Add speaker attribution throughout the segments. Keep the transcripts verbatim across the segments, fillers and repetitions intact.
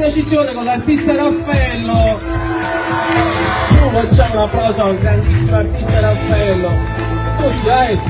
Speaker 1: decisione con l'artista Raffaello. Su, facciamo un applauso al grandissimo artista Raffaello. Tutti, dai!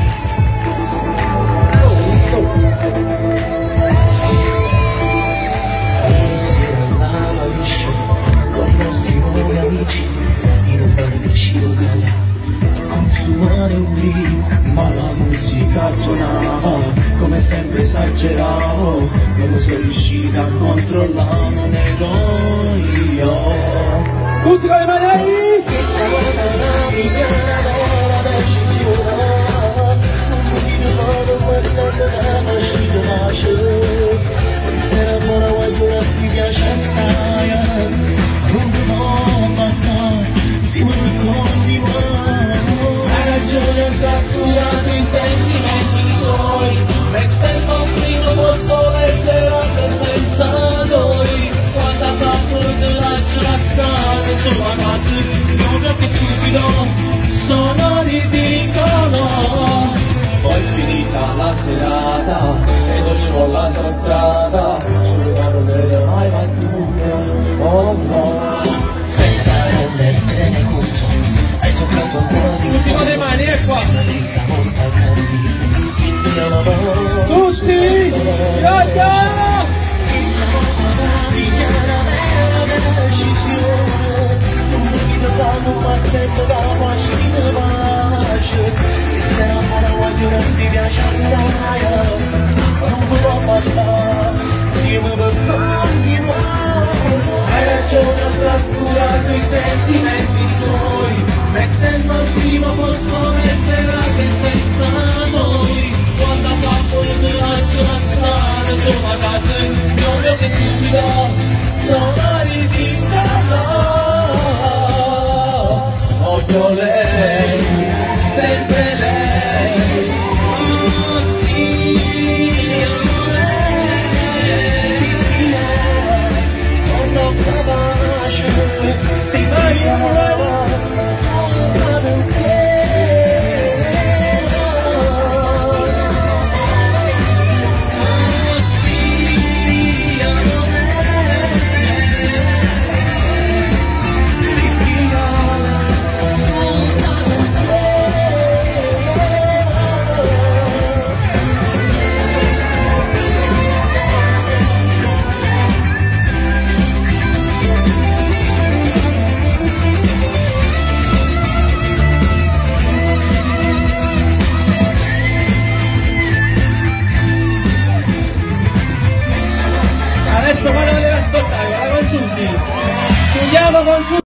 Speaker 2: Con i nostri nuovi amici in un bar vicino casa a consumare un drink, ma la musica suonava come sempre esageravo, non sono riuscita a controllare, non ero io.
Speaker 1: Tutti con le mani ahí!
Speaker 2: Questa volta la mia vera decisione, non mi ricordo mai sempre da nascita nasce. Questa è la buona guarda, ti piace assai, non dobbiamo bastare, si vuole continuare.
Speaker 1: Hai ragione, ho trascurato i sentimenti suoi, mettendo un vino col sole serate senza noi. Quando saputo lascia passare sulla casa, proprio che stupido sono ridicolo. Poi è finita la serata ed ognuno la sua strada, sulle parole mai battute, oh no.
Speaker 2: Senza rendertene conto, hai toccato quasi il
Speaker 1: Tutti con le
Speaker 2: fondo.
Speaker 1: mani, è qua!
Speaker 2: Stavolta cadi, senti la mano.
Speaker 1: Tutti! Yo, yo!
Speaker 2: Ma sempre da macchina bacia, questa è una buona guardia, ti piace assai, non può bastare, stiamo per continuare.
Speaker 1: Hai ragione, ho trascurato i sentimenti suoi, mettendo il primo col sole serate senza noi. Quando saputo lascia passare sulla casa, proprio che stupido sono ridicolo. Odio lei, sempre lei, oh sì, amo lei.
Speaker 2: Senti lei, quando fa bacia, senti lei, vado insieme.
Speaker 1: Oh sì, amo lei.
Speaker 2: Senti lei,
Speaker 1: Adesso quando deve ascoltare, guarda con Giussi. Chiudiamo con Giussi.